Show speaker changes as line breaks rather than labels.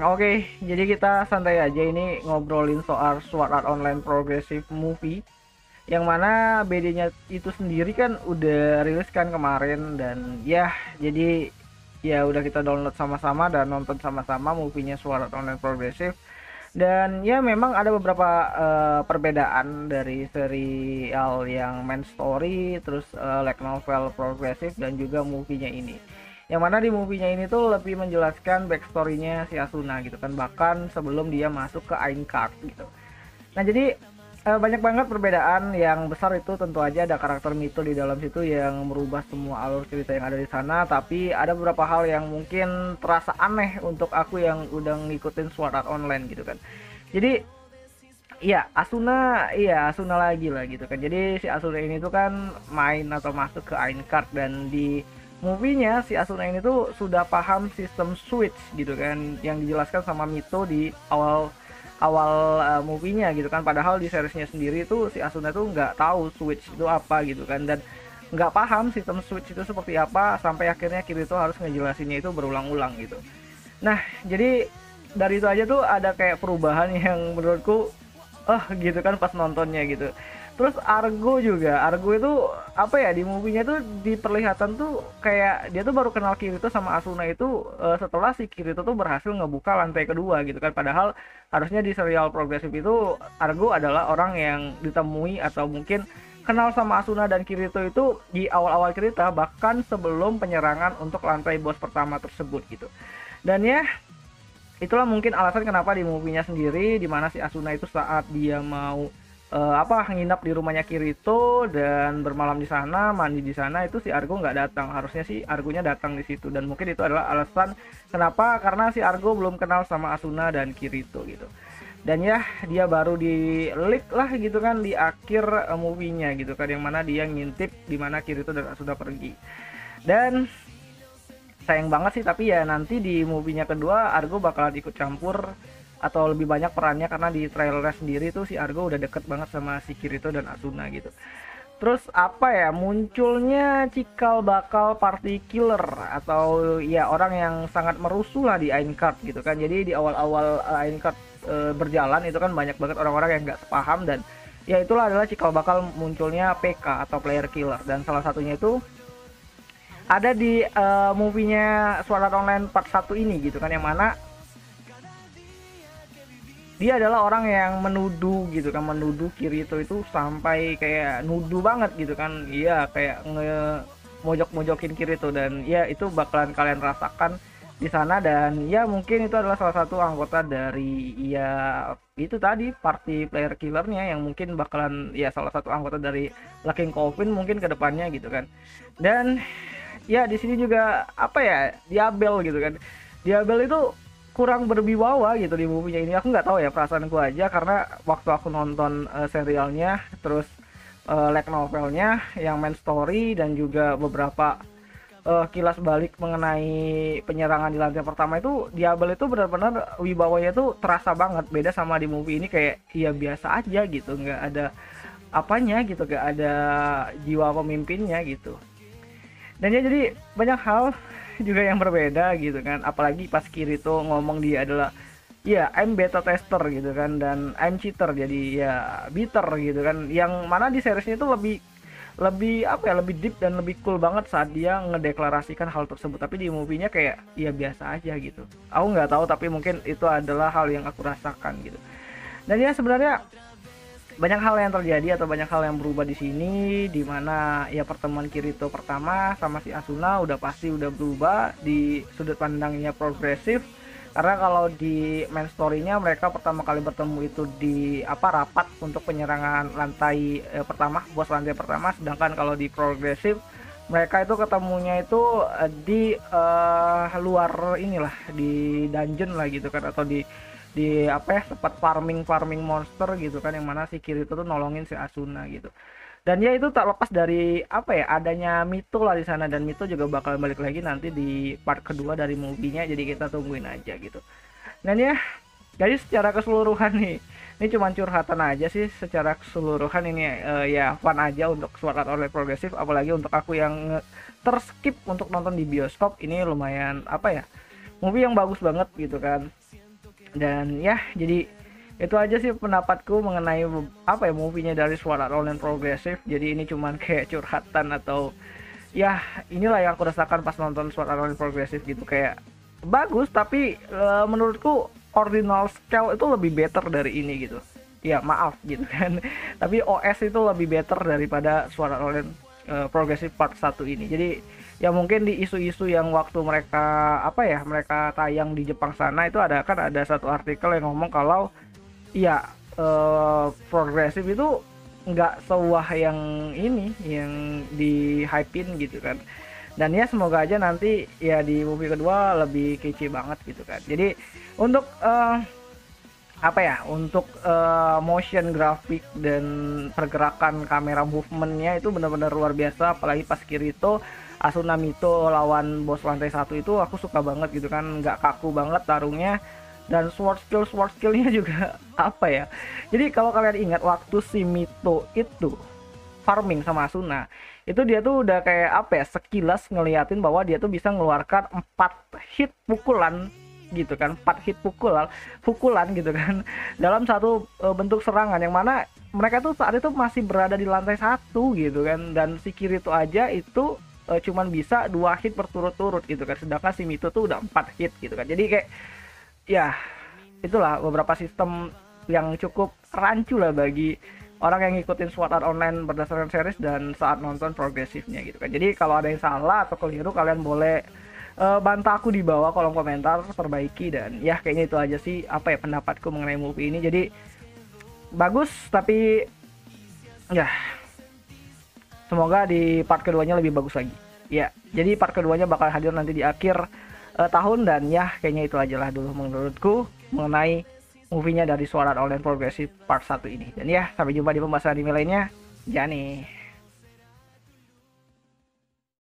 Oke, jadi kita santai aja ini ngobrolin soal Sword Art Online Progressive Movie, yang mana BD-nya itu sendiri kan udah rilis kan kemarin, dan ya jadi ya udah kita download sama-sama dan nonton sama-sama movie-nya Sword Art Online Progressive. Dan ya memang ada beberapa perbedaan dari serial yang main story, terus light novel progresif dan juga movie-nya ini. Yang mana di movie-nya ini tuh lebih menjelaskan backstory-nya si Asuna gitu kan, bahkan sebelum dia masuk ke Aincrad gitu. Nah, jadi banyak banget perbedaan yang besar. Itu tentu aja ada karakter Mito di dalam situ yang merubah semua alur cerita yang ada di sana, tapi ada beberapa hal yang mungkin terasa aneh untuk aku yang udah ngikutin Sword Art Online gitu kan. Jadi iya Asuna lagi lah gitu kan. Jadi si Asuna ini tuh kan main atau masuk ke Aincrad, dan di movie-nya si Asuna ini tuh sudah paham sistem switch gitu kan, yang dijelaskan sama Mito di awal awal movie-nya gitu kan. Padahal di seriesnya sendiri tuh si Asuna tuh nggak tahu switch itu apa gitu kan, dan nggak paham sistem switch itu seperti apa, sampai akhirnya Kirito harus ngejelasinnya itu berulang-ulang gitu. Nah, jadi dari itu aja tuh ada kayak perubahan yang menurutku gitu kan pas nontonnya gitu. Terus Argo itu apa ya, di movie-nya tuh diperlihatkan tuh kayak dia tuh baru kenal Kirito sama Asuna itu setelah si Kirito tuh berhasil ngebuka lantai kedua gitu kan. Padahal harusnya di serial progresif itu Argo adalah orang yang ditemui atau mungkin kenal sama Asuna dan Kirito itu di awal-awal cerita, bahkan sebelum penyerangan untuk lantai bos pertama tersebut gitu. Dan ya itulah mungkin alasan kenapa di movie-nya sendiri, di mana si Asuna itu saat dia mau nginap di rumahnya Kirito dan bermalam di sana, mandi di sana, itu si Argo nggak datang. Harusnya si Argonya datang di situ, dan mungkin itu adalah alasan kenapa, karena si Argo belum kenal sama Asuna dan Kirito gitu. Dan ya dia baru di leak lah gitu kan di akhir movie-nya gitu kan, yang mana dia ngintip di mana Kirito dan Asuna pergi. Dan sayang banget sih, tapi ya nanti di movie-nya kedua Argo bakalan ikut campur atau lebih banyak perannya, karena di trailernya sendiri tuh si Argo udah deket banget sama si Kirito dan Asuna gitu. Terus apa ya, munculnya cikal bakal party killer atau ya orang yang sangat merusuh lah di Aincrad gitu kan. Jadi di awal-awal Aincrad berjalan itu kan banyak banget orang-orang yang nggak sepaham, dan ya itulah adalah cikal bakal munculnya PK atau player killer. Dan salah satunya itu ada di movie-nya Sword Art Online part 1 ini gitu kan, yang mana dia adalah orang yang menuduh gitu kan, menuduh Kirito itu sampai kayak nuduh banget gitu kan. Iya, kayak mojok-mojokin Kirito, dan ya itu bakalan kalian rasakan di sana. Dan ya mungkin itu adalah salah satu anggota dari ya itu tadi party player killernya, yang mungkin bakalan ya salah satu anggota dari Locking Coffin mungkin ke depannya gitu kan. Dan ya di sini juga apa ya, Diabel gitu kan. Diabel itu kurang berwibawa gitu di movie-nya ini. Aku nggak tahu ya, perasaanku aja, karena waktu aku nonton serialnya, terus light novelnya yang main story, dan juga beberapa kilas balik mengenai penyerangan di lantai pertama, itu Diabel itu benar-benar wibawanya tuh terasa banget. Beda sama di movie ini, kayak ya biasa aja gitu, nggak ada apanya gitu, nggak ada jiwa pemimpinnya gitu. Dan ya jadi banyak hal juga yang berbeda gitu kan, apalagi pas Kirito ngomong dia adalah ya I'm beta tester gitu kan, dan I'm cheater, jadi ya bitter gitu kan, yang mana di seriesnya itu lebih lebih apa ya, lebih deep dan lebih cool banget saat dia ngedeklarasikan hal tersebut. Tapi di movie-nya kayak ya biasa aja gitu. Aku nggak tahu, tapi mungkin itu adalah hal yang aku rasakan gitu. Dan ya sebenarnya banyak hal yang terjadi atau banyak hal yang berubah di sini, di mana ya pertemuan Kirito pertama sama si Asuna udah pasti udah berubah di sudut pandangnya progresif. Karena kalau di main story-nya mereka pertama kali bertemu itu di rapat untuk penyerangan lantai pertama, bos lantai pertama. Sedangkan kalau di progresif mereka itu ketemunya itu di luar inilah, di dungeon lah gitu kan, atau di tempat farming monster gitu kan, yang mana si Kirito tuh nolongin si Asuna gitu. Dan ya itu tak lepas dari adanya Mito lah di sana, dan Mito juga bakal balik lagi nanti di part kedua dari movie-nya, jadi kita tungguin aja gitu. Dan ya jadi secara keseluruhan nih, ini cuma curhatan aja sih, secara keseluruhan ini ya fun aja untuk Sword Art Online Progressive, apalagi untuk aku yang terskip untuk nonton di bioskop. Ini lumayan movie yang bagus banget gitu kan. Dan ya jadi itu aja sih pendapatku mengenai apa ya movie-nya dari Sword Art Online Progressive. Jadi ini cuman kayak curhatan atau ya inilah yang aku rasakan pas nonton Sword Art Online Progressive gitu. Kayak bagus tapi menurutku original scale itu lebih better dari ini gitu. Ya maaf gitu kan. Tapi OS itu lebih better daripada Sword Art Online Progressive Part 1 ini. Jadi ya mungkin di isu-isu yang waktu mereka apa ya mereka tayang di Jepang sana itu ada satu artikel yang ngomong kalau ya progresif itu nggak sewah yang ini yang di hypein gitu kan. Dan ya semoga aja nanti ya di movie kedua lebih kece banget gitu kan. Jadi untuk apa ya untuk motion grafik dan pergerakan kamera movementnya itu benar-benar luar biasa. Apalagi pas Kirito Asuna Mito lawan bos lantai 1 itu aku suka banget gitu kan, nggak kaku banget tarungnya. Dan sword skillnya juga apa ya, jadi kalau kalian ingat waktu si Mito itu farming sama Asuna itu dia tuh udah kayak apa ya sekilas ngeliatin bahwa dia tuh bisa mengeluarkan 4 hit pukulan gitu kan, 4 hit pukulan gitu kan dalam satu bentuk serangan yang mana mereka tuh saat itu masih berada di lantai 1 gitu kan. Dan si Kirito aja itu cuman bisa 2 hit berturut-turut gitu kan, sedangkan si Mito tuh udah 4 hit gitu kan. Jadi kayak ya itulah beberapa sistem yang cukup rancu lah bagi orang yang ngikutin Sword Art Online berdasarkan series dan saat nonton progresifnya gitu kan. Jadi kalau ada yang salah atau keliru kalian boleh bantah aku di bawah kolom komentar, perbaiki. Dan ya kayaknya itu aja sih apa ya pendapatku mengenai movie ini. Jadi bagus tapi ya semoga di part keduanya lebih bagus lagi ya. Jadi part keduanya bakal hadir nanti di akhir tahun. Dan ya kayaknya itu aja lah dulu menurutku mengenai movie-nya dari Sword Art Online Progressive Part 1 ini. Dan ya sampai jumpa di pembahasan anime lainnya. Jani.